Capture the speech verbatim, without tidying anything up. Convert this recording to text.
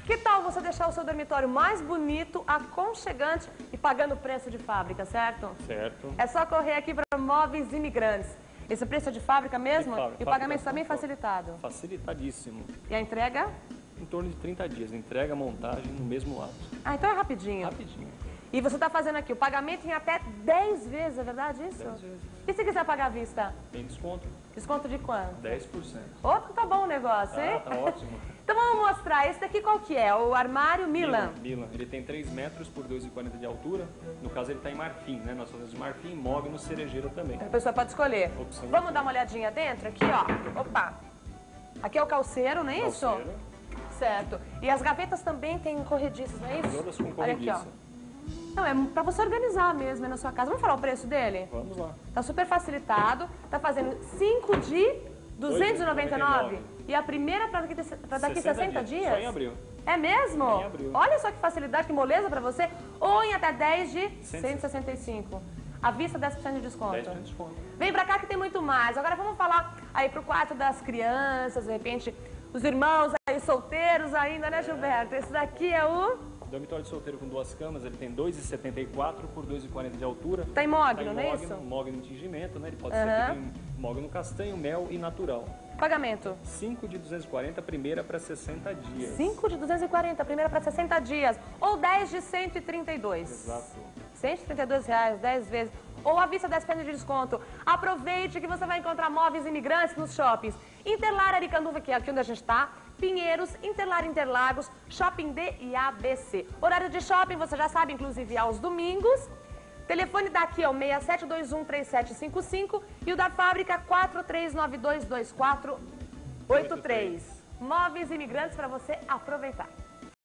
Que tal você deixar o seu dormitório mais bonito, aconchegante e pagando o preço de fábrica, certo? Certo. É só correr aqui para Móveis Imigrantes. Esse preço é de fábrica mesmo? De fábrica. E o pagamento também facilitado? Facilitadíssimo. E a entrega? Em torno de trinta dias. Entrega, montagem no mesmo ato. Ah, então é rapidinho. Rapidinho. E você está fazendo aqui o pagamento em até dez vezes, é verdade isso? dez vezes. E se quiser pagar à vista? Tem desconto. Desconto de quanto? dez por cento. Outro tá bom o negócio, hein? Ah, tá ótimo. Então vamos mostrar. Esse daqui qual que é? O armário Milan. Milan. Ele tem três metros por dois e quarenta de altura. No caso, ele está em marfim, né? Nós fazemos de marfim, mogno, cerejeira também. A pessoa pode escolher. Opção. Vamos dar uma olhadinha dentro aqui, ó. Opa. Aqui é o calceiro, não é isso? Calceiro. Certo. E as gavetas também têm corrediças, não é isso? Todas com Olha aqui, corrediça. ó. Não, é pra você organizar mesmo aí na sua casa. Vamos falar o preço dele? Vamos lá. Tá super facilitado. Tá fazendo cinco de duzentos e noventa e nove. E a primeira pra daqui, pra daqui sessenta dias? Só em abril. É mesmo? Só em abril. Olha só que facilidade, que moleza pra você. Ou em até dez de cento cento e sessenta e cinco. À vista, dez por cento de desconto. dez por cento de desconto. Vem pra cá que tem muito mais. Agora vamos falar aí pro quarto das crianças, de repente, os irmãos aí solteiros ainda, né, Gilberto? Esse daqui é o... Dormitório de solteiro com duas camas, ele tem dois e setenta e quatro por dois e quarenta de altura. Tá em mogno, tá em não é mogno, isso? mogno de tingimento, né? Ele pode Uhum. ser também mogno castanho, mel e natural. Pagamento? cinco de duzentos e quarenta, primeira para sessenta dias. cinco de duzentos e quarenta, primeira para sessenta dias. Ou dez de cento e trinta e dois. Exato. cento e trinta e dois reais, dez vezes. Ou à vista dez por cento de desconto. Aproveite que você vai encontrar Móveis Imigrantes nos shoppings. Interlar Aricanduva, que é aqui onde a gente está. Pinheiros, Interlar Interlagos, Shopping D e A B C. Horário de shopping, você já sabe, inclusive aos domingos. Telefone daqui é o seis sete dois um três sete cinco cinco e o da fábrica quatro três nove dois dois quatro oito três. Móveis Imigrantes para você aproveitar.